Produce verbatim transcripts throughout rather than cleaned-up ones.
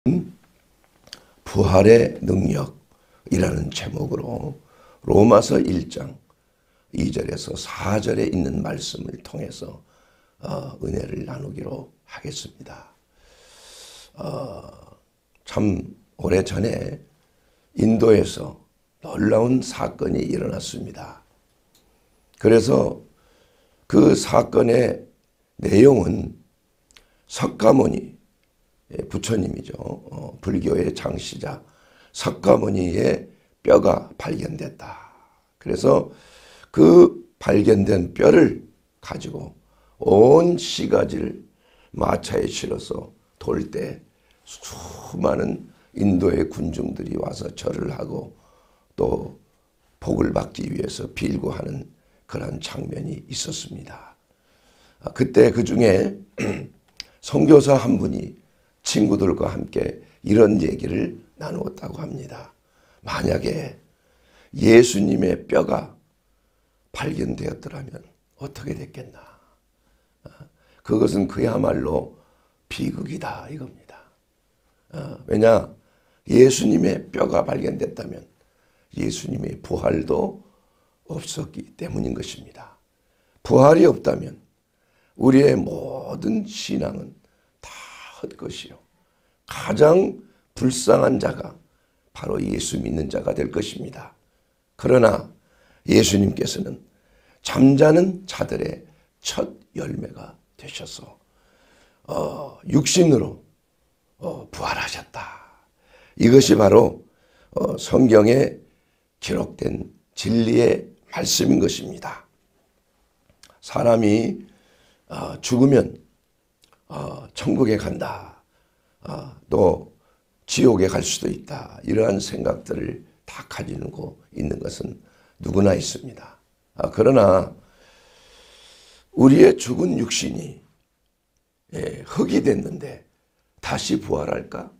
부활의 능력이라는 제목으로 로마서 일 장 이 절에서 사 절에 있는 말씀을 통해서 어, 은혜를 나누기로 하겠습니다. 어, 참 오래전에 인도에서 놀라운 사건이 일어났습니다. 그래서 그 사건의 내용은 석가모니, 부처님이죠. 어, 불교의 장시자 석가모니의 뼈가 발견됐다. 그래서 그 발견된 뼈를 가지고 온 시가지를 마차에 실어서 돌 때 수많은 인도의 군중들이 와서 절을 하고 또 복을 받기 위해서 빌고 하는 그런 장면이 있었습니다. 그때 그 중에 선교사 한 분이 친구들과 함께 이런 얘기를 나누었다고 합니다. 만약에 예수님의 뼈가 발견되었더라면 어떻게 됐겠나. 그것은 그야말로 비극이다 이겁니다. 왜냐, 예수님의 뼈가 발견됐다면 예수님의 부활도 없었기 때문인 것입니다. 부활이 없다면 우리의 모든 신앙은 다 헛것이요, 가장 불쌍한 자가 바로 예수 믿는 자가 될 것입니다. 그러나 예수님께서는 잠자는 자들의 첫 열매가 되셔서 어, 육신으로 어, 부활하셨다. 이것이 바로 어, 성경에 기록된 진리의 말씀인 것입니다. 사람이 어, 죽으면 어, 천국에 간다. 어, 또 지옥에 갈 수도 있다. 이러한 생각들을 다 가지고 있는 것은 누구나 있습니다. 아, 그러나 우리의 죽은 육신이 예, 흙이 됐는데 다시 부활할까?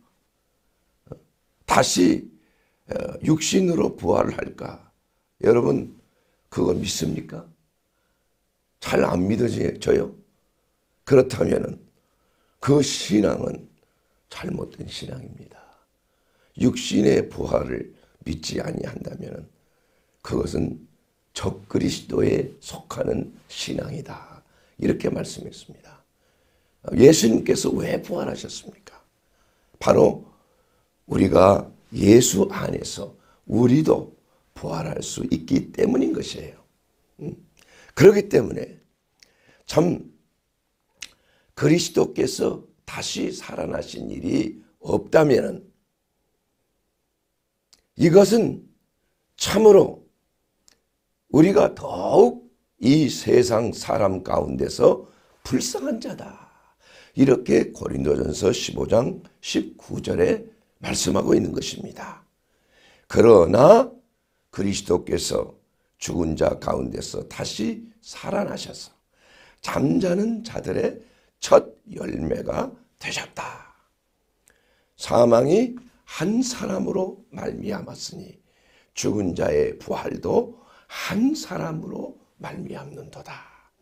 다시 어, 육신으로 부활을 할까? 여러분 그거 믿습니까? 잘 안 믿어져요? 그렇다면 그 신앙은 잘못된 신앙입니다. 육신의 부활을 믿지 아니한다면 그것은 적그리스도에 속하는 신앙이다. 이렇게 말씀했습니다. 예수님께서 왜 부활하셨습니까? 바로 우리가 예수 안에서 우리도 부활할 수 있기 때문인 것이에요. 그렇기 때문에 참 그리스도께서 다시 살아나신 일이 없다면 이것은 참으로 우리가 더욱 이 세상 사람 가운데서 불쌍한 자다. 이렇게 고린도전서 십오 장 십구 절에 말씀하고 있는 것입니다. 그러나 그리스도께서 죽은 자 가운데서 다시 살아나셔서 잠자는 자들의 첫 열매가 되셨다. 사망이 한 사람으로 말미암았으니 죽은 자의 부활도 한 사람으로 말미암는도다.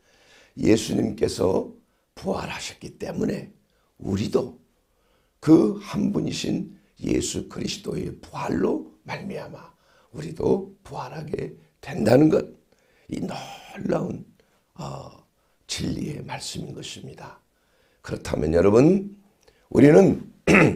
예수님께서 부활하셨기 때문에 우리도 그 한 분이신 예수 그리스도의 부활로 말미암아 우리도 부활하게 된다는 것, 이 놀라운 어, 진리의 말씀인 것입니다. 그렇다면 여러분, 우리는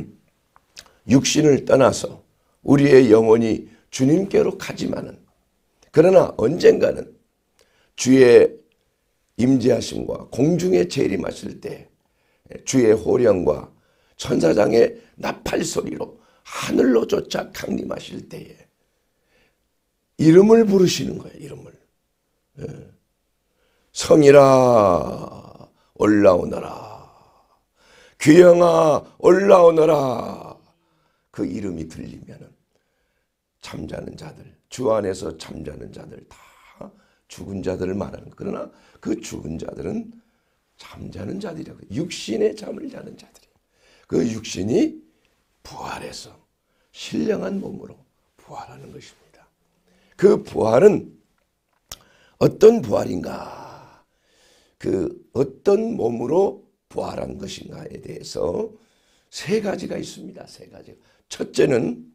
육신을 떠나서 우리의 영혼이 주님께로 가지만은, 그러나 언젠가는 주의 임재하심과 공중에 재림하실 때 주의 호령과 천사장의 나팔 소리로 하늘로 쫓아 강림하실 때에 이름을 부르시는 거예요. 이름을. 성이라 올라오너라. 귀영아 올라오너라. 그 이름이 들리면은 잠자는 자들, 주 안에서 잠자는 자들 다 죽은 자들을 말하는 거. 그러나 그 죽은 자들은 잠자는 자들이라고. 육신의 잠을 자는 자들이. 그 육신이 부활해서 신령한 몸으로 부활하는 것입니다. 그 부활은 어떤 부활인가? 그 어떤 몸으로 부활한 것인가에 대해서 세 가지가 있습니다. 세 가지. 첫째는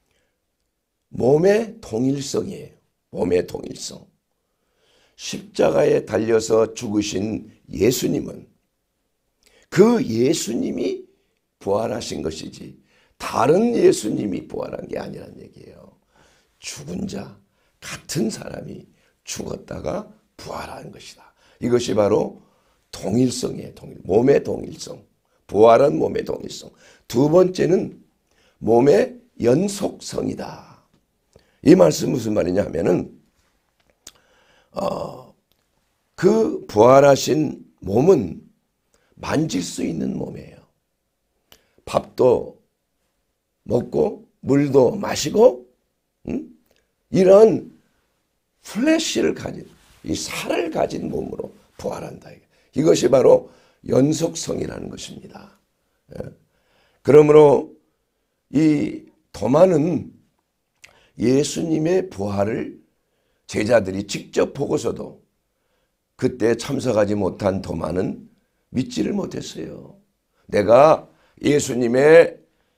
몸의 동일성이에요. 몸의 동일성. 십자가에 달려서 죽으신 예수님은 그 예수님이 부활하신 것이지 다른 예수님이 부활한 게 아니란 얘기예요. 죽은 자, 같은 사람이 죽었다가 부활한 것이다. 이것이 바로 동일성이에요. 동일. 몸의 동일성. 부활한 몸의 동일성. 두 번째는 몸의 연속성이다. 이 말씀 무슨 말이냐 하면은 어, 그 부활하신 몸은 만질 수 있는 몸이에요. 밥도 먹고 물도 마시고 음? 이런 플래시를 가진 이 살을 가진 몸으로 부활한다. 이것이 바로 연속성이라는 것입니다. 그러므로 이 도마는 예수님의 부활을 제자들이 직접 보고서도 그때 참석하지 못한 도마는 믿지를 못했어요. 내가 예수님의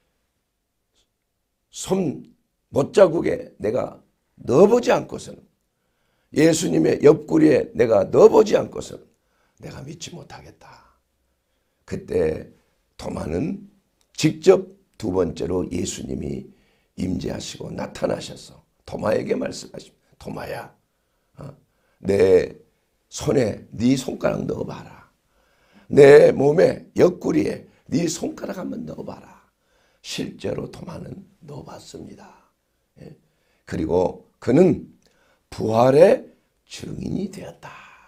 손 못자국에 내가 넣어보지 않고서는, 예수님의 옆구리에 내가 넣어보지 않고서는 내가 믿지 못하겠다. 그때 도마는 직접 두 번째로 예수님이 임재하시고 나타나셔서 도마에게 말씀하십니다. 도마야, 어, 내 손에 네 손가락 넣어봐라. 내 몸에 옆구리에 네 손가락 한번 넣어봐라. 실제로 도마는 넣어봤습니다. 예. 그리고 그는 부활의 증인이 되었다.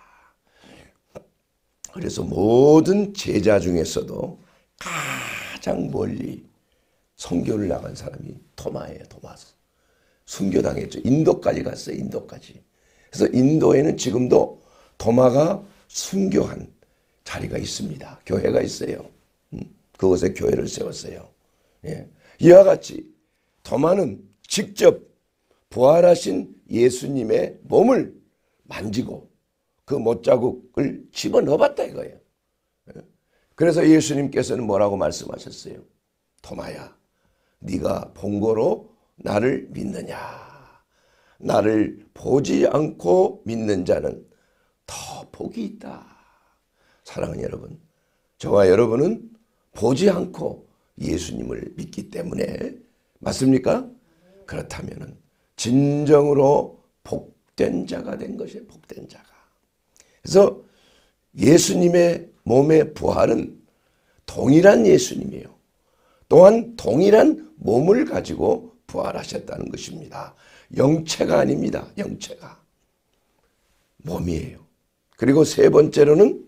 그래서 모든 제자 중에서도 가장 멀리 선교를 나간 사람이 도마예요. 도마. 순교당했죠. 인도까지 갔어요. 인도까지. 그래서 인도에는 지금도 도마가 순교한 자리가 있습니다. 교회가 있어요. 그곳에 교회를 세웠어요. 예. 이와 같이 도마는 직접 부활하신 예수님의 몸을 만지고 그 못자국을 집어넣어봤다 이거예요. 그래서 예수님께서는 뭐라고 말씀하셨어요? 도마야, 네가 본거로 나를 믿느냐? 나를 보지 않고 믿는 자는 더 복이 있다. 사랑하는 여러분, 저와 여러분은 보지 않고 예수님을 믿기 때문에 맞습니까? 그렇다면 진정으로 복된 자가 된 것이에요. 복된 자가. 그래서 예수님의 몸의 부활은 동일한 예수님이에요. 또한 동일한 몸을 가지고 부활하셨다는 것입니다. 영체가 아닙니다. 영체가. 몸이에요. 그리고 세 번째로는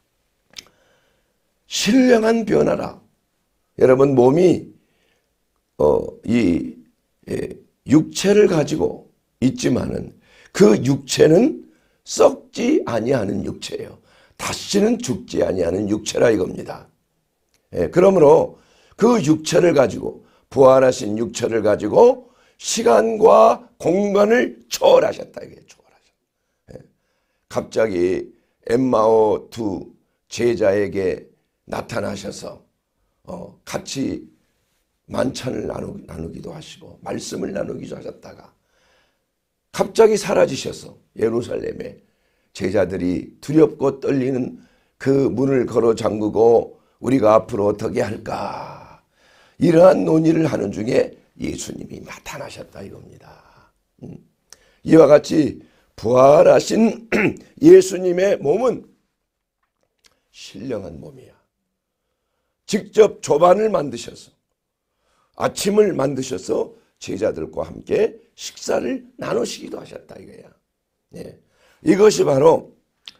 신령한 변화라. 여러분, 몸이 어, 이 예, 육체를 가지고 있지만은 그 육체는 썩지 아니하는 육체예요. 다시는 죽지 아니하는 육체라 이겁니다. 예, 그러므로 그 육체를 가지고, 부활하신 육체를 가지고 시간과 공간을 초월하셨다 이게 초월하셨다. 예, 갑자기 엠마오 두 제자에게 나타나셔서 어, 같이 만찬을 나누, 나누기도 하시고 말씀을 나누기도 하셨다가 갑자기 사라지셔서 예루살렘에 제자들이 두렵고 떨리는 그 문을 걸어 잠그고 우리가 앞으로 어떻게 할까, 이러한 논의를 하는 중에 예수님이 나타나셨다 이겁니다. 음. 이와 같이 부활하신 예수님의 몸은 신령한 몸이야. 직접 조반을 만드셔서, 아침을 만드셔서 제자들과 함께 식사를 나누시기도 하셨다 이거야. 예. 이것이 바로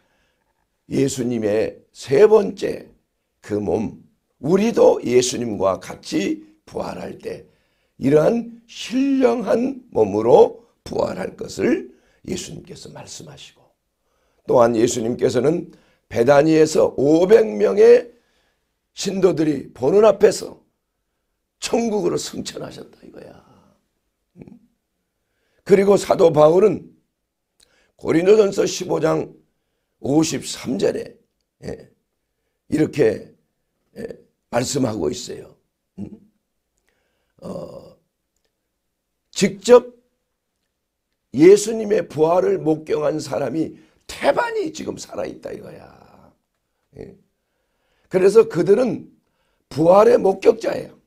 예수님의 세 번째 그 몸, 우리도 예수님과 같이 부활할 때 이러한 신령한 몸으로 부활할 것을 예수님께서 말씀하시고, 또한 예수님께서는 베다니에서 오백 명의 신도들이 보는 앞에서 천국으로 승천하셨다 이거야. 그리고 사도 바울은 고린도전서 십오 장 오십삼 절에 이렇게 말씀하고 있어요. 어, 직접 예수님의 부활을 목격한 사람이 태반이 지금 살아있다 이거야. 예. 그래서 그들은 부활의 목격자예요.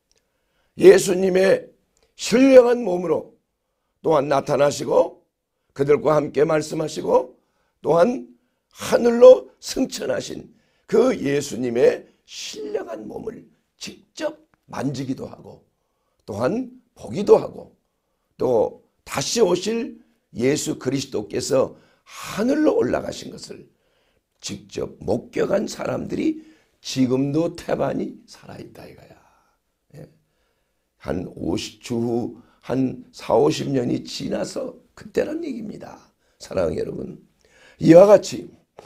예수님의 신령한 몸으로 또한 나타나시고 그들과 함께 말씀하시고 또한 하늘로 승천하신 그 예수님의 신령한 몸을 직접 만지기도 하고 또한 보기도 하고 또 다시 오실 예수 그리스도께서 하늘로 올라가신 것을 직접 목격한 사람들이 지금도 태반이 살아있다 이거야. 한 오십, 주후 한 사오십 년이 지나서 그때란 얘기입니다. 사랑하는 여러분, 이와 같이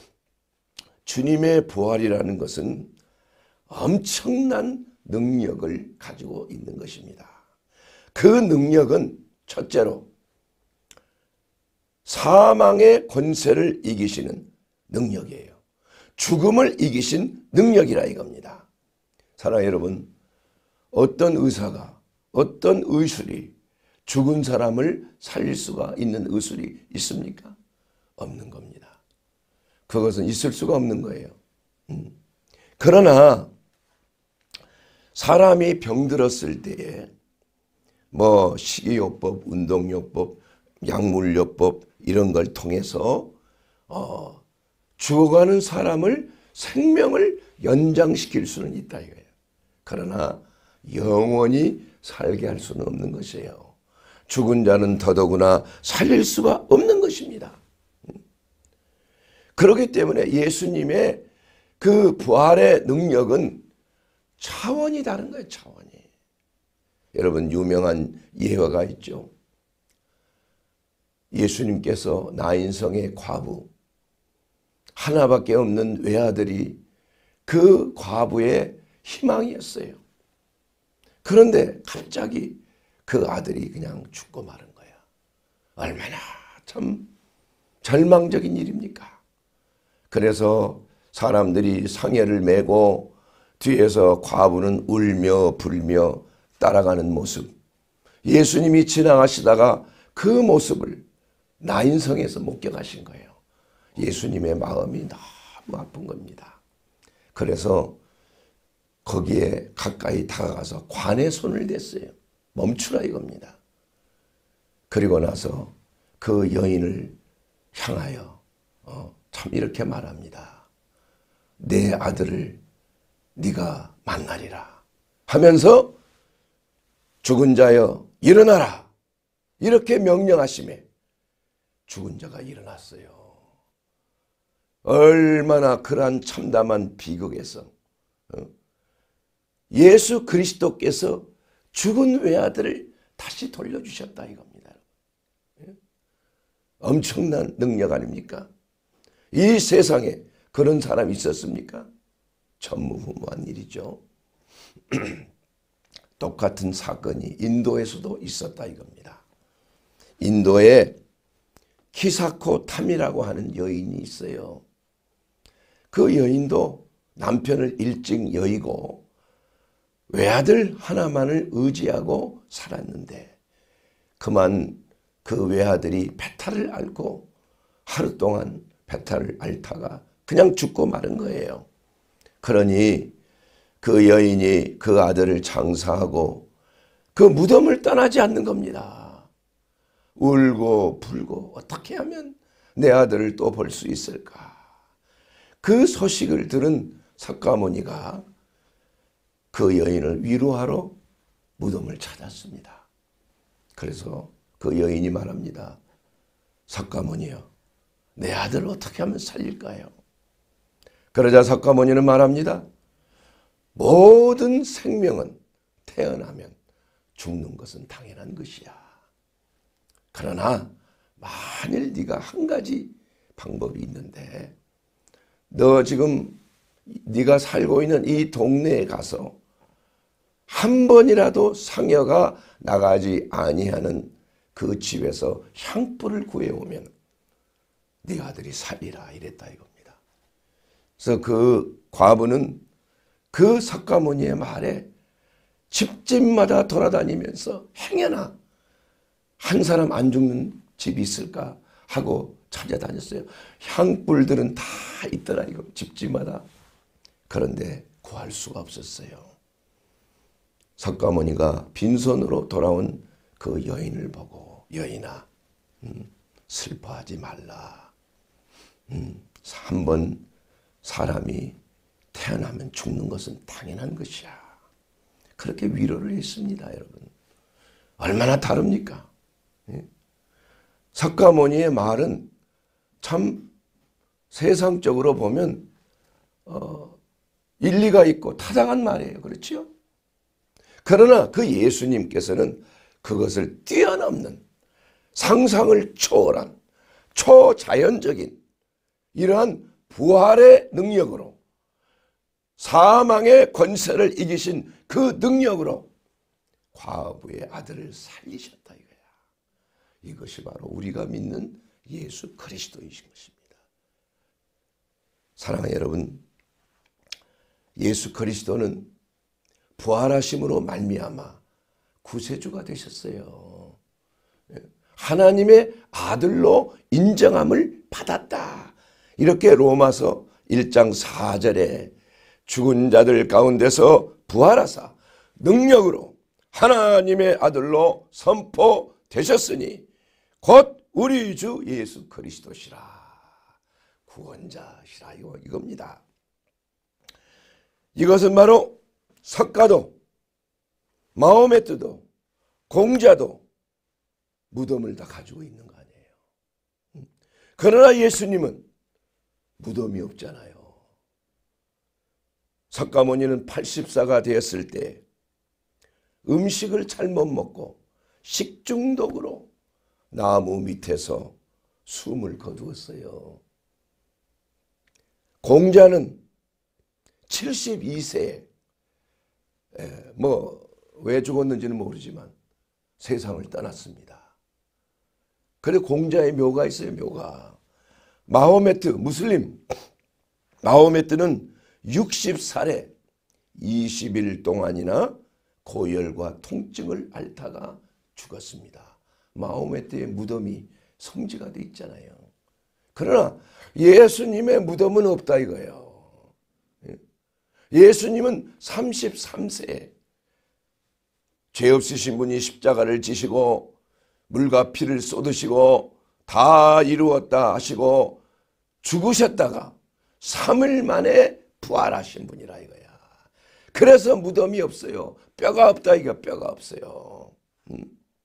주님의 부활이라는 것은 엄청난 능력을 가지고 있는 것입니다. 그 능력은 첫째로 사망의 권세를 이기시는 능력이에요. 죽음을 이기신 능력이라 이겁니다. 사랑하는 여러분, 어떤 의사가 어떤 의술이 죽은 사람을 살릴 수가 있는 의술이 있습니까? 없는 겁니다. 그것은 있을 수가 없는 거예요. 음. 그러나 사람이 병들었을 때에 뭐 식이요법, 운동요법, 약물요법 이런 걸 통해서 어, 죽어가는 사람을 생명을 연장시킬 수는 있다 이거예요. 그러나 영원히 살게 할 수는 없는 것이에요. 죽은 자는 더더구나 살릴 수가 없는 것입니다. 그렇기 때문에 예수님의 그 부활의 능력은 차원이 다른 거예요. 차원이. 여러분 유명한 예화가 있죠. 예수님께서 나인성의 과부 하나밖에 없는 외아들이 그 과부의 희망이었어요. 그런데 갑자기 그 아들이 그냥 죽고 마는 거야. 얼마나 참 절망적인 일입니까? 그래서 사람들이 상여를 메고 뒤에서 과부는 울며 불며 따라가는 모습. 예수님이 지나가시다가 그 모습을 나인성에서 목격하신 거예요. 예수님의 마음이 너무 아픈 겁니다. 그래서 거기에 가까이 다가가서 관에 손을 댔어요. 멈추라 이겁니다. 그리고 나서 그 여인을 향하여 어, 참 이렇게 말합니다. 내 아들을 네가 만나리라 하면서 죽은 자여 일어나라 이렇게 명령하시매 죽은 자가 일어났어요. 얼마나 그러한 참담한 비극에서 어? 예수 그리스도께서 죽은 외아들을 다시 돌려주셨다 이겁니다. 엄청난 능력 아닙니까? 이 세상에 그런 사람이 있었습니까? 전무후무한 일이죠. 똑같은 사건이 인도에서도 있었다 이겁니다. 인도에 키사코 탐이라고 하는 여인이 있어요. 그 여인도 남편을 일찍 여의고 외아들 하나만을 의지하고 살았는데 그만 그 외아들이 배탈을 앓고 하루 동안 배탈을 앓다가 그냥 죽고 마는 거예요. 그러니 그 여인이 그 아들을 장사하고 그 무덤을 떠나지 않는 겁니다. 울고 불고 어떻게 하면 내 아들을 또 볼 수 있을까? 그 소식을 들은 석가모니가 그 여인을 위로하러 무덤을 찾았습니다. 그래서 그 여인이 말합니다. 석가모니여, 내 아들을 어떻게 하면 살릴까요? 그러자 석가모니는 말합니다. 모든 생명은 태어나면 죽는 것은 당연한 것이야. 그러나 만일 네가 한 가지 방법이 있는데 너 지금 네가 살고 있는 이 동네에 가서 한 번이라도 상여가 나가지 아니하는 그 집에서 향불을 구해오면 네 아들이 살리라 이랬다 이겁니다. 그래서 그 과부는 그 석가모니의 말에 집집마다 돌아다니면서 행여나 한 사람 안 죽는 집이 있을까 하고 찾아다녔어요. 향불들은 다 있더라 이거 집집마다. 그런데 구할 수가 없었어요. 석가모니가 빈손으로 돌아온 그 여인을 보고 여인아 음, 슬퍼하지 말라. 음, 한번 사람이 태어나면 죽는 것은 당연한 것이야. 그렇게 위로를 했습니다. 여러분. 얼마나 다릅니까? 예? 석가모니의 말은 참 세상적으로 보면 어, 일리가 있고 타당한 말이에요. 그렇죠? 그러나 그 예수님께서는 그것을 뛰어넘는 상상을 초월한 초자연적인 이러한 부활의 능력으로 사망의 권세를 이기신 그 능력으로 과부의 아들을 살리셨다 이거야. 이것이 바로 우리가 믿는 예수 그리스도이신 것입니다. 사랑하는 여러분, 예수 그리스도는 부활하심으로 말미암아 구세주가 되셨어요. 하나님의 아들로 인정함을 받았다. 이렇게 로마서 일 장 사 절에 죽은 자들 가운데서 부활하사 능력으로 하나님의 아들로 선포되셨으니 곧 우리 주 예수 그리스도시라. 구원자시라 이겁니다. 이것은 바로 석가도 마호메트도 공자도 무덤을 다 가지고 있는 거 아니에요. 그러나 예수님은 무덤이 없잖아요. 석가모니는 팔십사가 되었을 때 음식을 잘못 먹고 식중독으로 나무 밑에서 숨을 거두었어요. 공자는 칠십이 세에 뭐 왜 죽었는지는 모르지만 세상을 떠났습니다. 그리고 공자의 묘가 있어요. 묘가. 마호메트 무슬림 마호메트는 육십 살에 이십 일 동안이나 고열과 통증을 앓다가 죽었습니다. 마호메트의 무덤이 성지가 돼 있잖아요. 그러나 예수님의 무덤은 없다 이거예요. 예수님은 삼십삼 세에 죄 없으신 분이 십자가를 지시고 물과 피를 쏟으시고 다 이루었다 하시고 죽으셨다가 삼 일 만에 부활하신 분이라 이거야. 그래서 무덤이 없어요. 뼈가 없다 이거 뼈가 없어요. 음.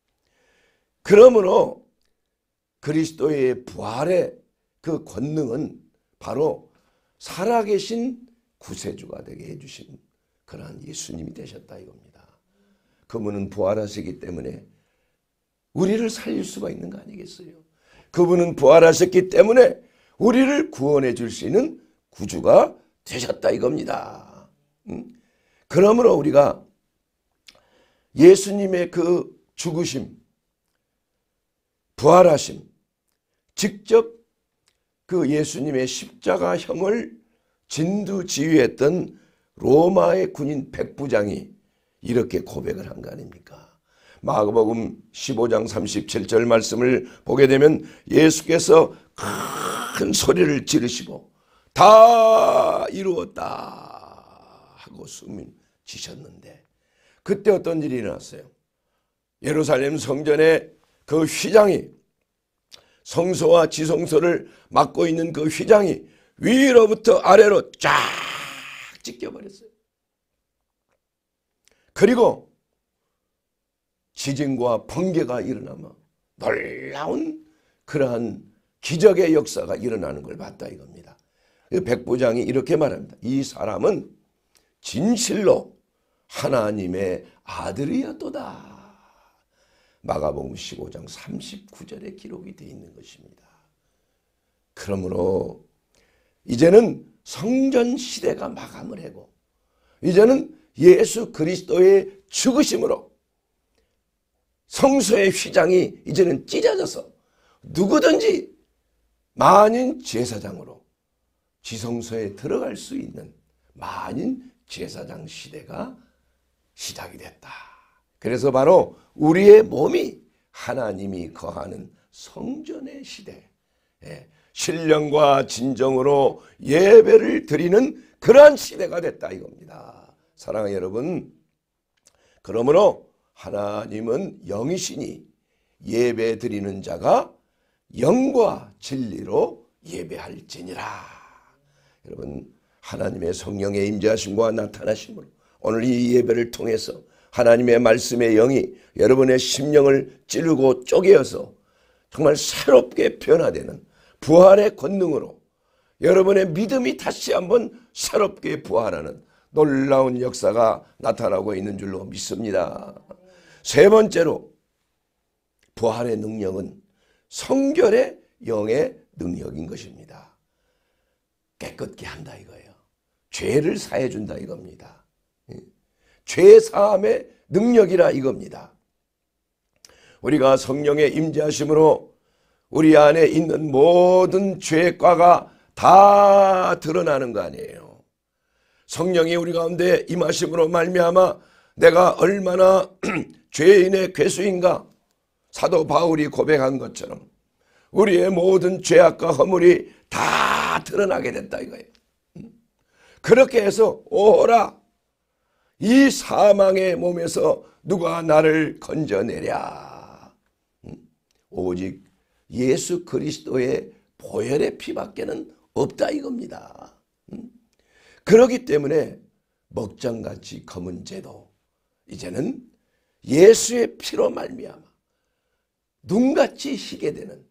그러므로 그리스도의 부활의 그 권능은 바로 살아계신 구세주가 되게 해주신 그러한 예수님이 되셨다 이겁니다. 그분은 부활하시기 때문에 우리를 살릴 수가 있는 거 아니겠어요? 그분은 부활하셨기 때문에 우리를 구원해 줄 수 있는 구주가 되셨다 이겁니다. 음? 그러므로 우리가 예수님의 그 죽으심, 부활하심, 직접 그 예수님의 십자가형을 진두지휘했던 로마의 군인 백부장이 이렇게 고백을 한 거 아닙니까? 마가복음 십오 장 삼십칠 절 말씀을 보게 되면 예수께서 큰 소리를 지르시고 다 이루었다 하고 숨을 지셨는데 그때 어떤 일이 일어났어요? 예루살렘 성전에 그 휘장이 성소와 지성소를 맡고 있는 그 휘장이 위로부터 아래로 쫙 찢겨버렸어요. 그리고 지진과 번개가 일어나며 놀라운 그러한 기적의 역사가 일어나는 걸 봤다 이겁니다. 백부장이 이렇게 말합니다. 이 사람은 진실로 하나님의 아들이었도다. 마가복음 십오 장 삼십구 절에 기록이 되어 있는 것입니다. 그러므로 이제는 성전 시대가 마감을 하고 이제는 예수 그리스도의 죽으심으로 성소의 휘장이 이제는 찢어져서 누구든지 만인 제사장으로 지성소에 들어갈 수 있는 만인 제사장 시대가 시작이 됐다. 그래서 바로 우리의 몸이 하나님이 거하는 성전의 시대, 신령과 진정으로 예배를 드리는 그러한 시대가 됐다 이겁니다. 사랑하는 여러분, 그러므로 하나님은 영이시니 예배 드리는 자가 영과 진리로 예배할지니라. 여러분, 하나님의 성령의 임재하심과 나타나심으로 오늘 이 예배를 통해서 하나님의 말씀의 영이 여러분의 심령을 찌르고 쪼개어서 정말 새롭게 변화되는 부활의 권능으로 여러분의 믿음이 다시 한번 새롭게 부활하는 놀라운 역사가 나타나고 있는 줄로 믿습니다. 세 번째로 부활의 능력은 성결의 영의 능력인 것입니다. 깨끗게 한다 이거예요. 죄를 사해 준다 이겁니다. 죄 사함의 능력이라 이겁니다. 우리가 성령의 임재하심으로 우리 안에 있는 모든 죄과가 다 드러나는 거 아니에요. 성령이 우리 가운데 임하심으로 말미암아 내가 얼마나 죄인의 괴수인가 사도 바울이 고백한 것처럼 우리의 모든 죄악과 허물이 다 드러나게 됐다 이거예요. 그렇게 해서 오호라 이 사망의 몸에서 누가 나를 건져내랴. 오직 예수 그리스도의 보혈의 피밖에는 없다 이겁니다. 그렇기 때문에 먹장같이 검은 죄도 이제는 예수의 피로 말미암아 눈같이 희게 되는,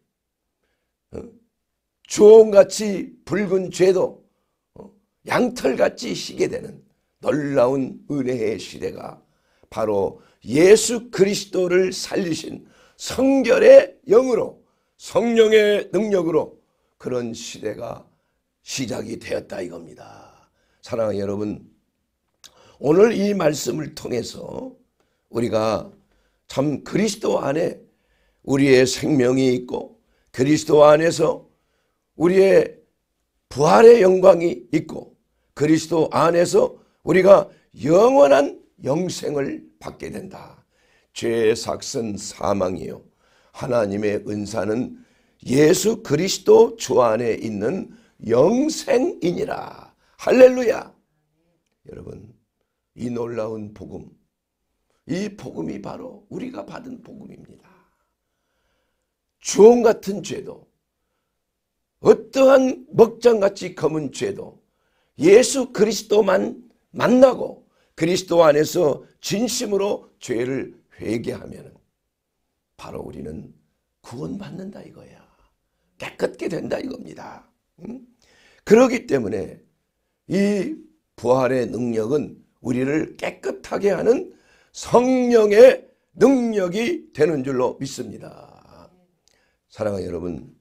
주홍같이 붉은 죄도 양털같이 희게 되는 놀라운 은혜의 시대가 바로 예수 그리스도를 살리신 성결의 영으로 성령의 능력으로 그런 시대가 시작이 되었다 이겁니다. 사랑하는 여러분, 오늘 이 말씀을 통해서 우리가 참 그리스도 안에 우리의 생명이 있고 그리스도 안에서 우리의 부활의 영광이 있고 그리스도 안에서 우리가 영원한 영생을 받게 된다. 죄의 삭은 사망이요 하나님의 은사는 예수 그리스도 주 안에 있는 영생이니라. 할렐루야. 여러분, 이 놀라운 복음, 이 복음이 바로 우리가 받은 복음입니다. 주홍 같은 죄도, 어떠한 먹장같이 검은 죄도 예수 그리스도만 만나고 그리스도 안에서 진심으로 죄를 회개하면 바로 우리는 구원받는다 이거야. 깨끗게 된다 이겁니다. 응? 그렇기 때문에 이 부활의 능력은 우리를 깨끗하게 하는 성령의 능력이 되는 줄로 믿습니다. 사랑하는 여러분,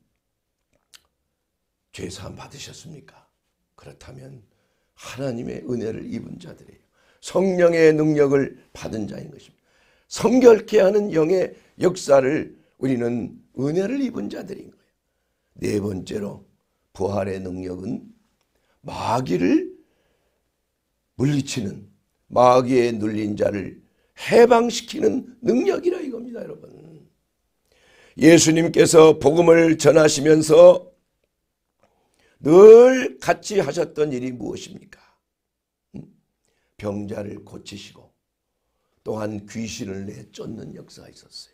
죄사함 받으셨습니까? 그렇다면 하나님의 은혜를 입은 자들이에요. 성령의 능력을 받은 자인 것입니다. 성결케 하는 영의 역사를 우리는 은혜를 입은 자들인 거예요. 네 번째로 부활의 능력은 마귀를 물리치는, 마귀에 눌린 자를 해방시키는 능력이라 이겁니다. 여러분, 예수님께서 복음을 전하시면서 늘 같이 하셨던 일이 무엇입니까? 병자를 고치시고 또한 귀신을 내쫓는 역사가 있었어요.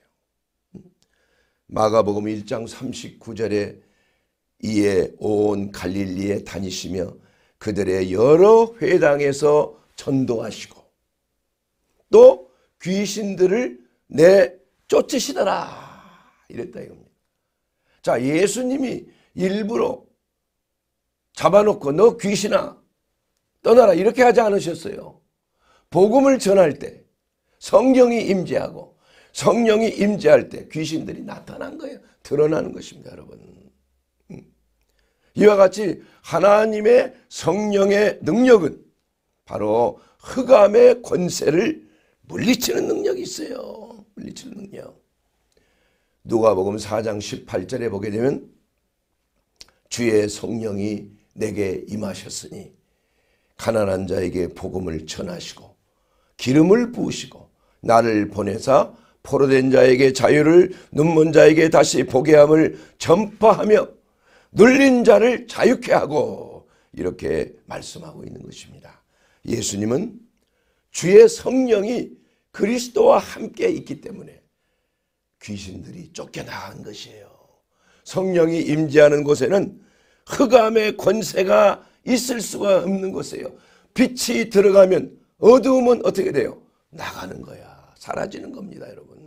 마가복음 일 장 삼십구 절에 이에 온 갈릴리에 다니시며 그들의 여러 회당에서 전도하시고 또 귀신들을 내쫓으시더라 이랬다 이겁니다. 자, 예수님이 일부러 잡아놓고 너 귀신아 떠나라 이렇게 하지 않으셨어요. 복음을 전할 때 성경이 임재하고 성령이 임재할 때 귀신들이 나타난 거예요. 드러나는 것입니다. 여러분, 이와 같이 하나님의 성령의 능력은 바로 흑암의 권세를 물리치는 능력이 있어요. 물리치는 능력. 누가복음 사 장 십팔 절에 보게 되면 주의 성령이 내게 임하셨으니 가난한 자에게 복음을 전하시고 기름을 부으시고 나를 보내사 포로된 자에게 자유를, 눈먼 자에게 다시 보게 함을 전파하며 눌린 자를 자유케 하고, 이렇게 말씀하고 있는 것입니다. 예수님은 주의 성령이 그리스도와 함께 있기 때문에 귀신들이 쫓겨나간 것이에요. 성령이 임재하는 곳에는 흑암의 권세가 있을 수가 없는 곳이에요. 빛이 들어가면 어두움은 어떻게 돼요? 나가는 거야. 사라지는 겁니다, 여러분.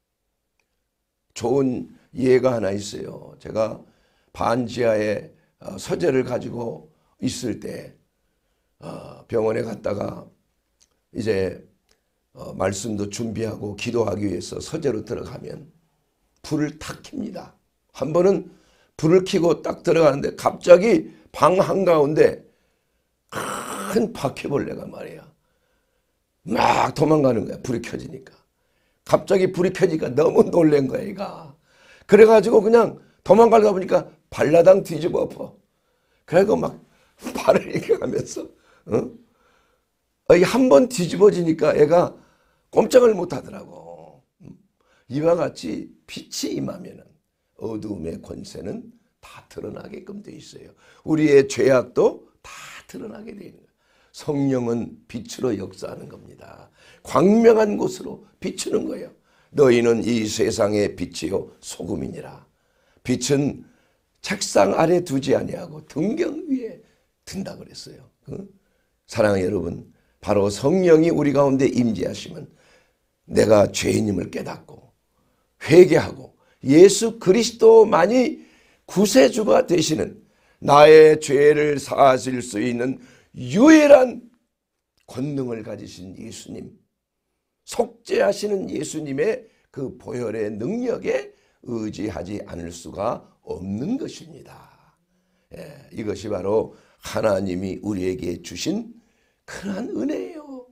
좋은 예가 하나 있어요. 제가 반지하에 서재를 가지고 있을 때 병원에 갔다가 이제 말씀도 준비하고 기도하기 위해서 서재로 들어가면 불을 탁 켭니다. 한 번은 불을 켜고 딱 들어가는데 갑자기 방 한가운데 큰 바퀴벌레가 말이야 막 도망가는 거야. 불이 켜지니까. 갑자기 불이 켜지니까 너무 놀란 거야 얘가. 그래가지고 그냥 도망가려다 보니까 발라당 뒤집어 엎어. 그래가지고 막 발을 이렇게 하면서 어? 한 번 뒤집어지니까 애가 꼼짝을 못 하더라고. 이와 같이 빛이 임하면은 어두움의 권세는 다 드러나게끔 돼 있어요. 우리의 죄악도 다 드러나게 되는 거예요. 성령은 빛으로 역사하는 겁니다. 광명한 곳으로 비추는 거예요. 너희는 이 세상의 빛이요 소금이니라. 빛은 책상 아래 두지 아니하고 등경 위에 든다 그랬어요. 사랑하는 여러분, 바로 성령이 우리 가운데 임재하시면 내가 죄인임을 깨닫고 회개하고 예수 그리스도만이 구세주가 되시는, 나의 죄를 사하실 수 있는 유일한 권능을 가지신 예수님, 속죄하시는 예수님의 그 보혈의 능력에 의지하지 않을 수가 없는 것입니다. 예, 이것이 바로 하나님이 우리에게 주신 큰한 은혜예요.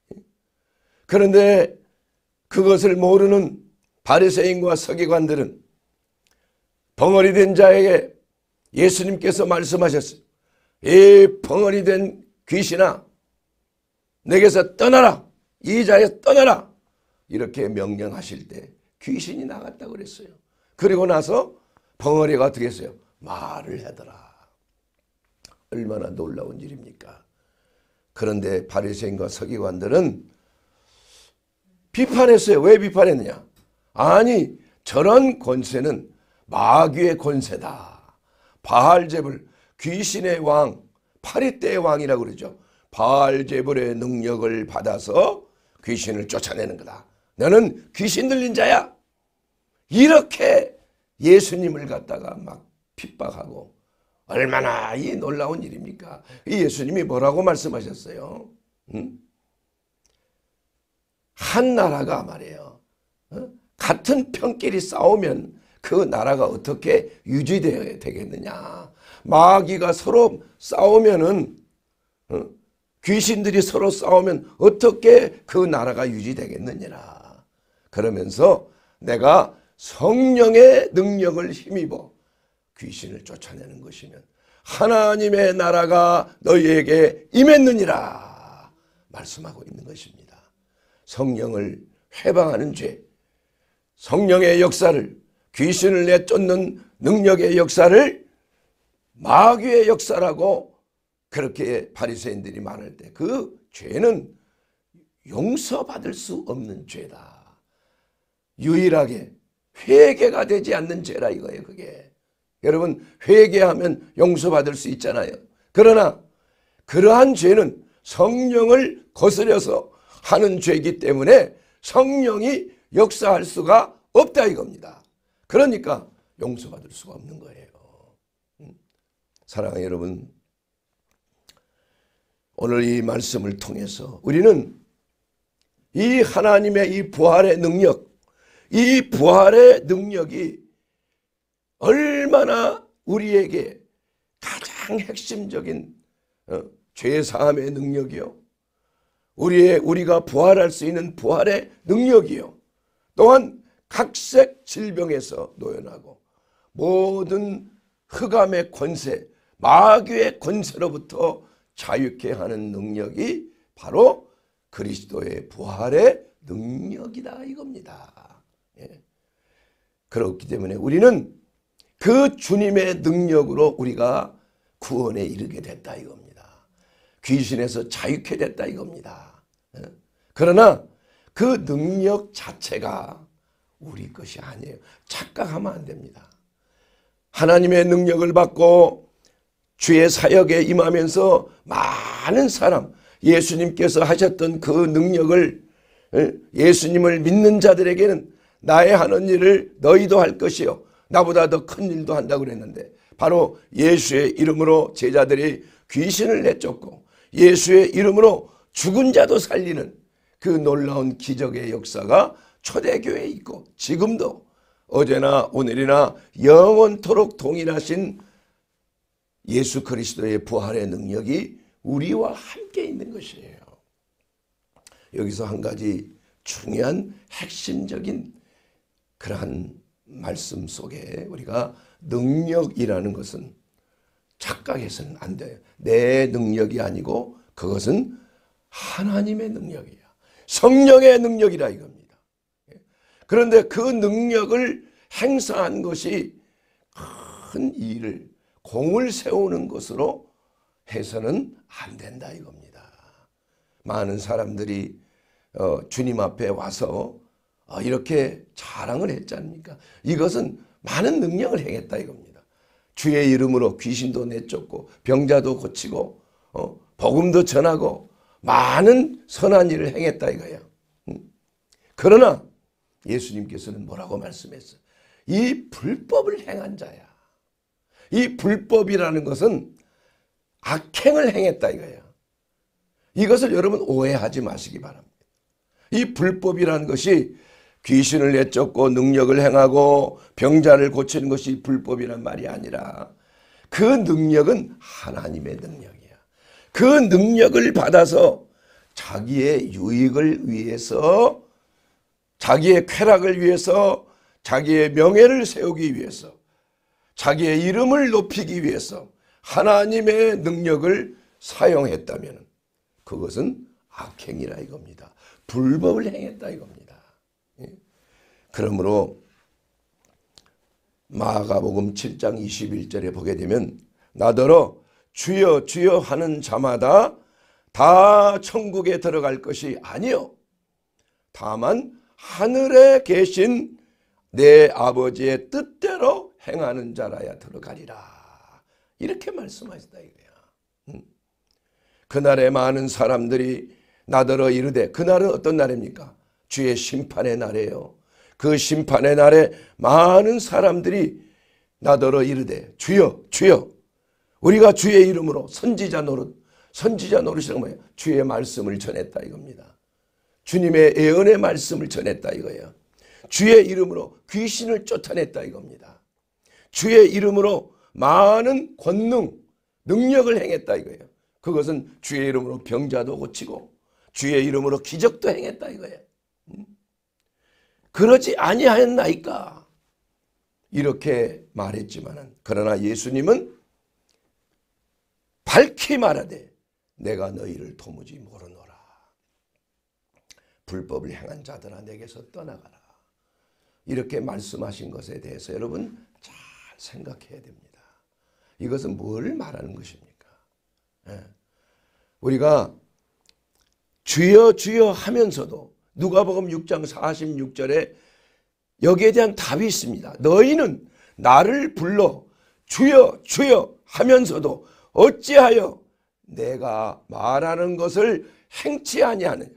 그런데 그것을 모르는 바리새인과 서기관들은 벙어리 된 자에게 예수님께서 말씀하셨어요. 이 벙어리 된 귀신아, 내게서 떠나라. 이 자에서 떠나라. 이렇게 명령하실 때 귀신이 나갔다고 그랬어요. 그리고 나서 벙어리가 어떻게 했어요? 말을 하더라. 얼마나 놀라운 일입니까? 그런데 바리새인과 서기관들은 비판했어요. 왜 비판했느냐? 아니, 저런 권세는 마귀의 권세다. 바알제불, 귀신의 왕, 파리떼의 왕이라고 그러죠. 바알제불의 능력을 받아서 귀신을 쫓아내는 거다. 너는 귀신 들린 자야. 이렇게 예수님을 갖다가 막 핍박하고, 얼마나 이 놀라운 일입니까? 이 예수님이 뭐라고 말씀하셨어요? 응? 한 나라가 말이에요. 어? 같은 편끼리 싸우면 그 나라가 어떻게 유지되어야 되겠느냐. 마귀가 서로 싸우면은 어? 귀신들이 서로 싸우면 어떻게 그 나라가 유지되겠느냐. 그러면서 내가 성령의 능력을 힘입어 귀신을 쫓아내는 것이면 하나님의 나라가 너희에게 임했느니라 말씀하고 있는 것입니다. 성령을 회방하는 죄, 성령의 역사를, 귀신을 내쫓는 능력의 역사를 마귀의 역사라고 그렇게 바리새인들이 말할 때 그 죄는 용서받을 수 없는 죄다. 유일하게 회개가 되지 않는 죄라 이거예요. 그게 여러분, 회개하면 용서받을 수 있잖아요. 그러나 그러한 죄는 성령을 거스려서 하는 죄이기 때문에 성령이 역사할 수가 없다 이겁니다. 그러니까 용서받을 수가 없는 거예요. 사랑하는 여러분, 오늘 이 말씀을 통해서 우리는 이 하나님의 이 부활의 능력, 이 부활의 능력이 얼마나 우리에게 가장 핵심적인 어, 죄사함의 능력이요, 우리의 우리가 부활할 수 있는 부활의 능력이요, 또한 각색 질병에서 노연하고 모든 흑암의 권세, 마귀의 권세로부터 자유케 하는 능력이 바로 그리스도의 부활의 능력이다 이겁니다. 예. 그렇기 때문에 우리는 그 주님의 능력으로 우리가 구원에 이르게 됐다 이겁니다. 귀신에서 자유케 됐다 이겁니다. 예. 그러나 그 능력 자체가 우리 것이 아니에요. 착각하면 안 됩니다. 하나님의 능력을 받고 주의 사역에 임하면서 많은 사람, 예수님께서 하셨던 그 능력을, 예수님을 믿는 자들에게는 나의 하는 일을 너희도 할 것이요 나보다 더 큰 일도 한다고 그랬는데, 바로 예수의 이름으로 제자들이 귀신을 내쫓고 예수의 이름으로 죽은 자도 살리는 그 놀라운 기적의 역사가 초대교회에 있고, 지금도 어제나 오늘이나 영원토록 동일하신 예수 그리스도의 부활의 능력이 우리와 함께 있는 것이에요. 여기서 한 가지 중요한 핵심적인 그러한 말씀 속에 우리가 능력이라는 것은 착각해서는 안 돼요. 내 능력이 아니고 그것은 하나님의 능력이야. 성령의 능력이라 이겁니다. 그런데 그 능력을 행사한 것이 큰 일을, 공을 세우는 것으로 해서는 안 된다 이겁니다. 많은 사람들이 어, 주님 앞에 와서 어, 이렇게 자랑을 했지 않습니까? 이것은 많은 능력을 행했다 이겁니다. 주의 이름으로 귀신도 내쫓고 병자도 고치고 어, 복음도 전하고 많은 선한 일을 행했다 이거예요. 음. 그러나 예수님께서는 뭐라고 말씀했어요? 이 불법을 행한 자야. 이 불법이라는 것은 악행을 행했다 이거예요. 이것을 여러분 오해하지 마시기 바랍니다. 이 불법이라는 것이 귀신을 내쫓고 능력을 행하고 병자를 고치는 것이 불법이란 말이 아니라 그 능력은 하나님의 능력이야. 그 능력을 받아서 자기의 유익을 위해서, 자기의 쾌락을 위해서, 자기의 명예를 세우기 위해서, 자기의 이름을 높이기 위해서 하나님의 능력을 사용했다면 그것은 악행이라 이겁니다. 불법을 행했다 이겁니다. 그러므로 마가복음 칠 장 이십일 절에 보게 되면 나더러 주여 주여 하는 자마다 다 천국에 들어갈 것이 아니요 다만 하늘에 계신 내 아버지의 뜻대로 행하는 자라야 들어가리라. 이렇게 말씀하시다 이거야. 그날에 많은 사람들이 나더러 이르되, 그날은 어떤 날입니까? 주의 심판의 날이에요. 그 심판의 날에 많은 사람들이 나더러 이르되 주여 주여, 우리가 주의 이름으로 선지자 노릇, 선지자 노릇이란 뭐예요? 주의 말씀을 전했다 이겁니다. 주님의 예언의 말씀을 전했다 이거예요. 주의 이름으로 귀신을 쫓아냈다 이겁니다. 주의 이름으로 많은 권능, 능력을 행했다 이거예요. 그것은 주의 이름으로 병자도 고치고 주의 이름으로 기적도 행했다 이거예요. 그러지 아니하였나이까? 이렇게 말했지만은, 그러나 예수님은 밝히 말하되 내가 너희를 도무지 모르노라. 불법을 행한 자들아 내게서 떠나가라. 이렇게 말씀하신 것에 대해서 여러분 잘 생각해야 됩니다. 이것은 뭘 말하는 것입니까? 예. 우리가 주여 주여 하면서도 누가복음 육 장 사십육 절에 여기에 대한 답이 있습니다. 너희는 나를 불러 주여 주여 하면서도 어찌하여 내가 말하는 것을 행치 아니하느냐.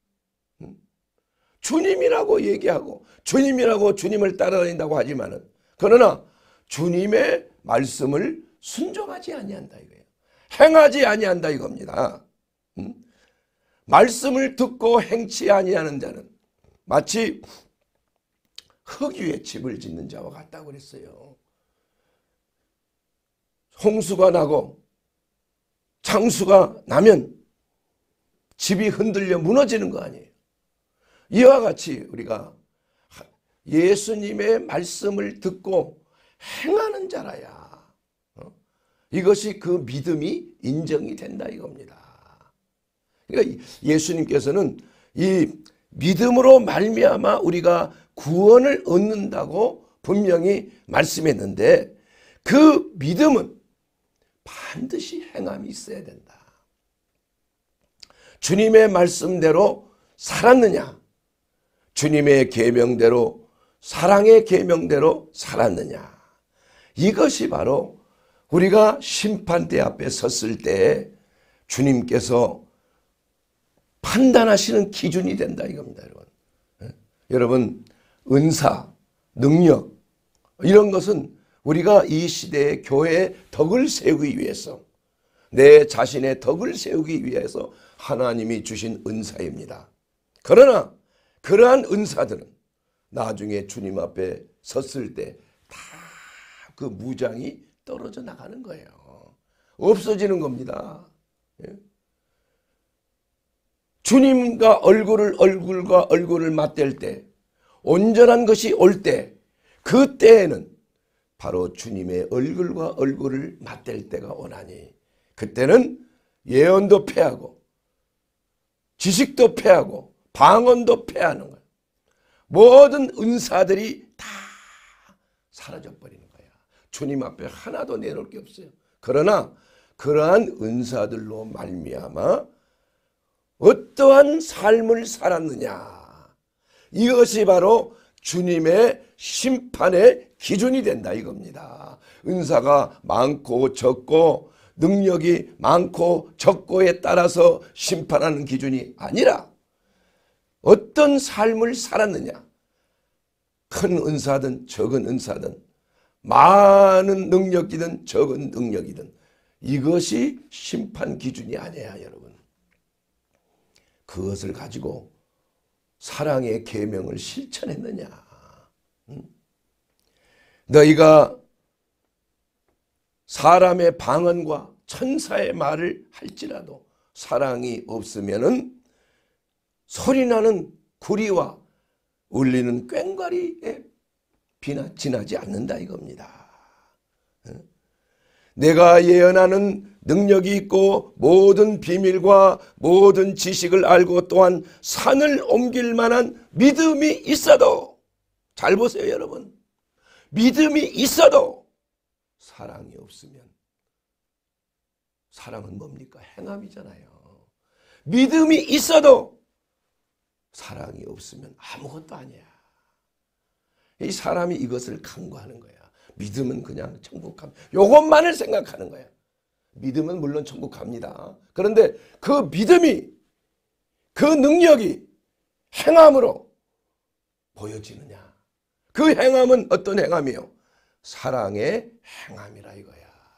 주님이라고 얘기하고 주님이라고 주님을 따라다닌다고 하지만은, 그러나 주님의 말씀을 순종하지 아니한다 이거예요. 행하지 아니한다 이겁니다. 음? 말씀을 듣고 행치 아니하는 자는 마치 흙 위에 집을 짓는 자와 같다고 그랬어요. 홍수가 나고 창수가 나면 집이 흔들려 무너지는 거 아니에요. 이와 같이 우리가 예수님의 말씀을 듣고 행하는 자라야 이것이 그 믿음이 인정이 된다 이겁니다. 그러니까 예수님께서는 이 믿음으로 말미암아 우리가 구원을 얻는다고 분명히 말씀했는데 그 믿음은 반드시 행함이 있어야 된다. 주님의 말씀대로 살았느냐? 주님의 계명대로 사랑의 계명대로 살았느냐? 이것이 바로 우리가 심판대 앞에 섰을 때 주님께서 판단하시는 기준이 된다 이겁니다. 여러분. 여러분 은사, 능력 이런 것은 우리가 이 시대의 교회의 덕을 세우기 위해서 내 자신의 덕을 세우기 위해서 하나님이 주신 은사입니다. 그러나 그러한 은사들은 나중에 주님 앞에 섰을 때 다 그 무장이 떨어져 나가는 거예요. 없어지는 겁니다. 주님과 얼굴을 얼굴과 얼굴을 맞댈 때 온전한 것이 올 때 그때에는 바로 주님의 얼굴과 얼굴을 맞댈 때가 오나니 그때는 예언도 패하고 지식도 패하고 방언도 패하는 거예요. 모든 은사들이 다 사라져 버리는 거예요. 주님 앞에 하나도 내놓을 게 없어요. 그러나 그러한 은사들로 말미암아 어떠한 삶을 살았느냐 이것이 바로 주님의 심판의 기준이 된다 이겁니다. 은사가 많고 적고 능력이 많고 적고에 따라서 심판하는 기준이 아니라 어떤 삶을 살았느냐 큰 은사든 적은 은사든 많은 능력이든 적은 능력이든 이것이 심판 기준이 아니야 여러분. 그것을 가지고 사랑의 계명을 실천했느냐. 응? 너희가 사람의 방언과 천사의 말을 할지라도 사랑이 없으면은 소리나는 구리와 울리는 꽹과리에 비나 지나지 않는다 이겁니다. 응? 내가 예언하는 능력이 있고 모든 비밀과 모든 지식을 알고 또한 산을 옮길 만한 믿음이 있어도 잘 보세요 여러분. 믿음이 있어도 사랑이 없으면 사랑은 뭡니까? 행함이잖아요. 믿음이 있어도 사랑이 없으면 아무것도 아니야. 이 사람이 이것을 간구하는 거야. 믿음은 그냥 천국 갑니다. 요것만을 생각하는 거야. 믿음은 물론 천국 갑니다. 그런데 그 믿음이 그 능력이 행함으로 보여지느냐. 그 행함은 어떤 행함이요? 사랑의 행함이라 이거야.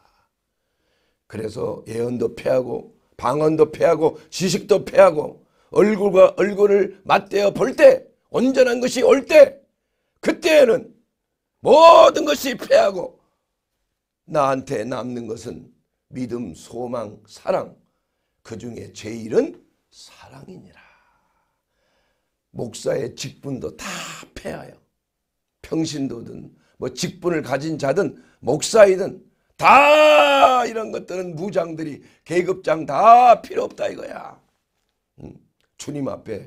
그래서 예언도 패하고 방언도 패하고 지식도 패하고 얼굴과 얼굴을 맞대어 볼 때 온전한 것이 올 때 그때에는 모든 것이 패하고 나한테 남는 것은 믿음, 소망, 사랑. 그 중에 제일은 사랑이니라. 목사의 직분도 다 패하여 평신도든 뭐 직분을 가진 자든 목사이든 다 이런 것들은 무장들이 계급장 다 필요 없다 이거야. 음, 주님 앞에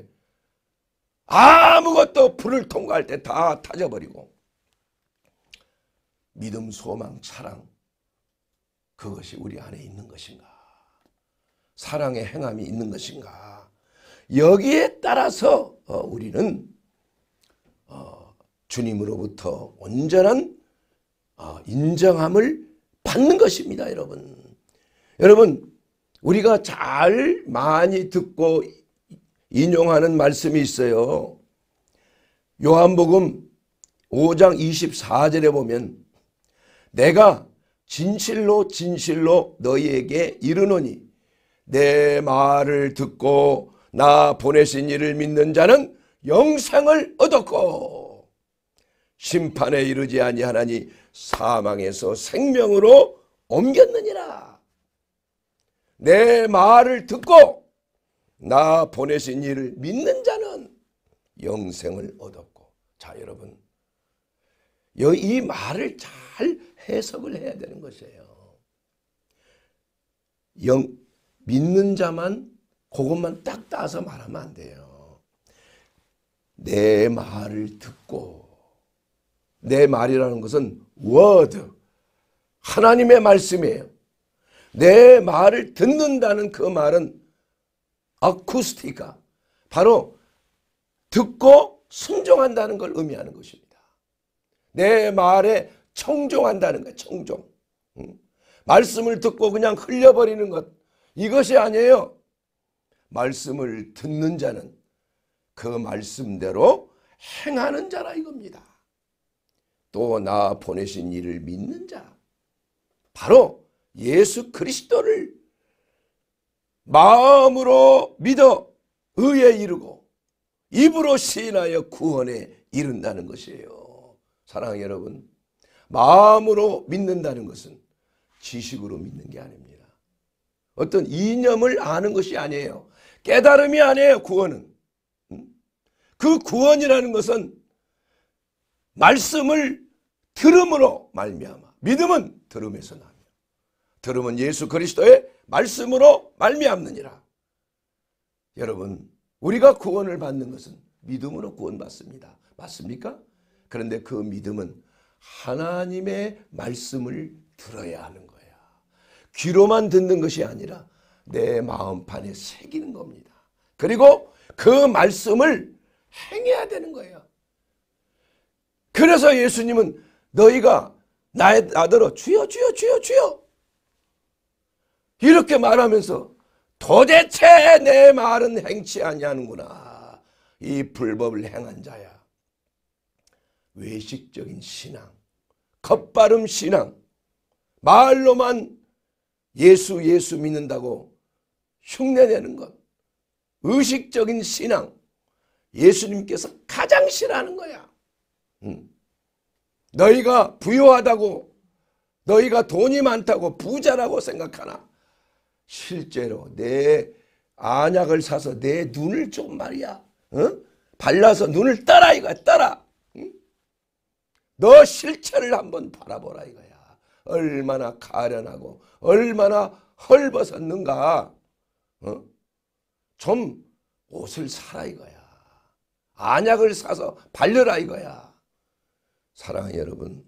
아무것도 불을 통과할 때 다 타져버리고 믿음, 소망, 사랑 그것이 우리 안에 있는 것인가? 사랑의 행함이 있는 것인가? 여기에 따라서 우리는 주님으로부터 온전한 인정함을 받는 것입니다. 여러분. 여러분 우리가 잘 많이 듣고 인용하는 말씀이 있어요. 요한복음 오 장 이십사 절에 보면 내가 진실로 진실로 너희에게 이르노니 내 말을 듣고 나 보내신 이를 믿는 자는 영생을 얻었고 심판에 이르지 아니하나니 사망에서 생명으로 옮겼느니라. 내 말을 듣고 나 보내신 이를 믿는 자는 영생을 얻었고. 자 여러분 이 말을 잘 해석을 해야 되는 것이에요. 영, 믿는 자만 그것만 딱 따서 말하면 안 돼요. 내 말을 듣고, 내 말이라는 것은 word, 하나님의 말씀이에요. 내 말을 듣는다는 그 말은 아쿠스티카, 바로 듣고 순종한다는 걸 의미하는 것입니다. 내 말에 청종한다는 거예요. 청종. 말씀을 듣고 그냥 흘려버리는 것, 이것이 아니에요. 말씀을 듣는 자는 그 말씀대로 행하는 자라 이겁니다. 또 나 보내신 이를 믿는 자, 바로 예수 그리스도를 마음으로 믿어 의에 이르고 입으로 시인하여 구원에 이른다는 것이에요. 사랑하는 여러분, 마음으로 믿는다는 것은 지식으로 믿는 게 아닙니다. 어떤 이념을 아는 것이 아니에요. 깨달음이 아니에요. 구원은. 그 구원이라는 것은 말씀을 들음으로 말미암아, 믿음은 들음에서 나며 들음은 예수 그리스도의 말씀으로 말미암느니라. 여러분, 우리가 구원을 받는 것은 믿음으로 구원받습니다. 맞습니까? 그런데 그 믿음은 하나님의 말씀을 들어야 하는 거야. 귀로만 듣는 것이 아니라 내 마음판에 새기는 겁니다. 그리고 그 말씀을 행해야 되는 거예요. 그래서 예수님은 너희가 나의 아들어 주여 주여 주여 주여 이렇게 말하면서 도대체 내 말은 행치 아니하는구나. 이 불법을 행한 자야. 외식적인 신앙, 겉바름 신앙, 말로만 예수 예수 믿는다고 흉내내는 것, 의식적인 신앙, 예수님께서 가장 싫어하는 거야. 음. 너희가 부유하다고, 너희가 돈이 많다고 부자라고 생각하나 실제로 내 안약을 사서 내 눈을 좀 말이야 어? 발라서 눈을 떠라 이거야. 떠라. 응? 너 실체를 한번 바라보라 이거야. 얼마나 가련하고 얼마나 헐벗었는가. 어? 좀 옷을 사라 이거야. 안약을 사서 바르라 이거야. 사랑하는 여러분,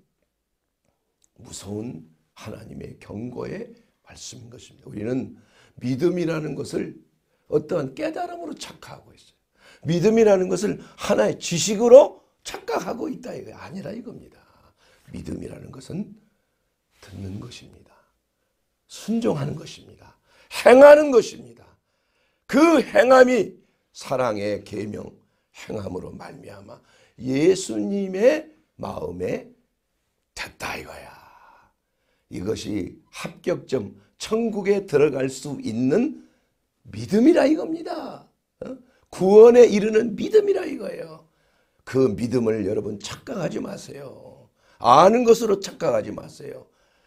무서운 하나님의 경고의 말씀인 것입니다. 우리는 믿음이라는 것을 어떠한 깨달음으로 착각하고 있어요. 믿음이라는 것을 하나의 지식으로 착각하고 있다 이거 아니라 이겁니다. 믿음이라는 것은 듣는 것입니다. 순종하는 것입니다. 행하는 것입니다. 그 행함이 사랑의 계명 행함으로 말미암아 예수님의 마음에 됐다 이거야. 이것이 합격점 천국에 들어갈 수 있는 믿음이라 이겁니다. 구원에 이르는 믿음이라 이거예요. 그 믿음을 여러분 착각하지 마세요. 아는 것으로 착각하지 마세요.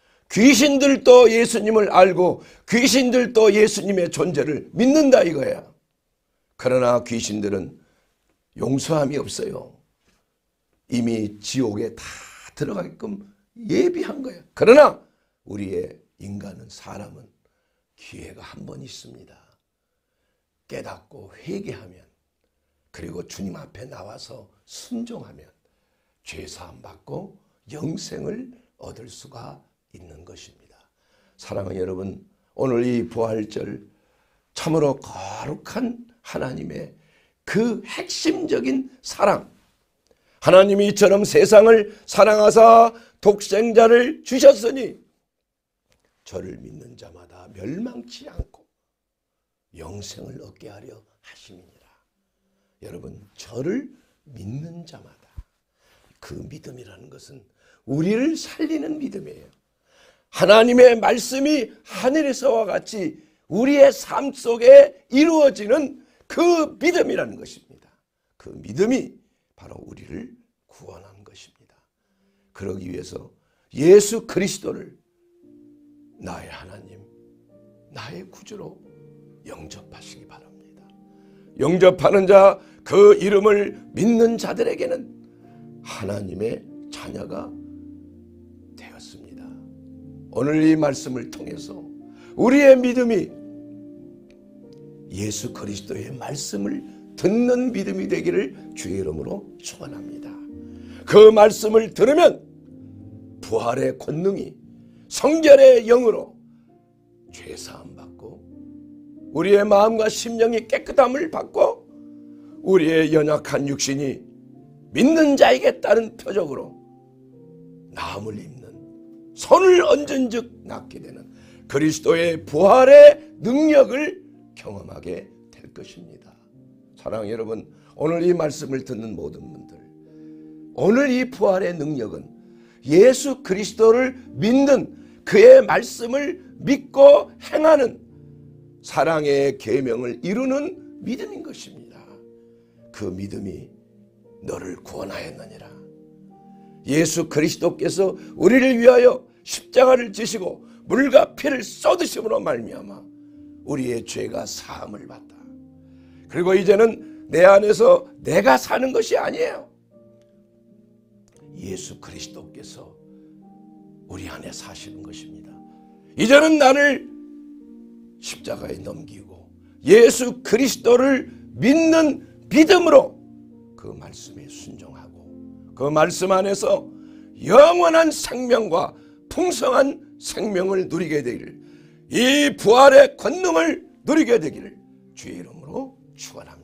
귀신들도 예수님을 알고 귀신들도 예수님의 존재를 믿는다 이거야. 그러나 귀신들은 용서함이 없어요. 이미 지옥에 다 들어가게끔 예비한 거예요. 그러나 우리의 인간은, 사람은 기회가 한 번 있습니다. 깨닫고 회개하면, 그리고 주님 앞에 나와서 순종하면 죄사함 받고 영생을 얻을 수가 있는 것입니다. 사랑하는 여러분, 오늘 이 부활절 참으로 거룩한 하나님의 그 핵심적인 사랑, 하나님이 이처럼 세상을 사랑하사 독생자를 주셨으니 저를 믿는 자마다 멸망치 않고 영생을 얻게 하려 하심이니라. 여러분, 저를 믿는 자마다, 그 믿음이라는 것은 우리를 살리는 믿음이에요. 하나님의 말씀이 하늘에서와 같이 우리의 삶 속에 이루어지는 그 믿음이라는 것입니다. 그 믿음이 바로 우리를 구원한 것입니다. 그러기 위해서 예수 그리스도를 나의 하나님, 나의 구주로 영접하시기 바랍니다. 영접하는 자, 그 이름을 믿는 자들에게는 하나님의 자녀가 되었습니다. 오늘 이 말씀을 통해서 우리의 믿음이 예수 그리스도의 말씀을 듣는 믿음이 되기를 주의 이름으로 축원합니다. 그 말씀을 들으면 부활의 권능이 성결의 영으로 죄사함 받고 우리의 마음과 심령이 깨끗함을 받고 우리의 연약한 육신이 믿는 자에게 따른 표적으로 나음을 입는 손을 얹은 즉 낫게 되는 그리스도의 부활의 능력을 경험하게 될 것입니다. 사랑하는 여러분, 오늘 이 말씀을 듣는 모든 분들, 오늘 이 부활의 능력은 예수 그리스도를 믿는 그의 말씀을 믿고 행하는 사랑의 계명을 이루는 믿음인 것입니다. 그 믿음이 너를 구원하였느니라. 예수 그리스도께서 우리를 위하여 십자가를 지시고 물과 피를 쏟으심으로 말미암아 우리의 죄가 사함을 받다. 그리고 이제는 내 안에서 내가 사는 것이 아니에요. 예수 그리스도께서 우리 안에 사시는 것입니다. 이제는 나를 십자가에 넘기고 예수 그리스도를 믿는 믿음으로 그 말씀에 순종하고 그 말씀 안에서 영원한 생명과 풍성한 생명을 누리게 되기를, 이 부활의 권능을 누리게 되기를 주의 이름으로 축원합니다.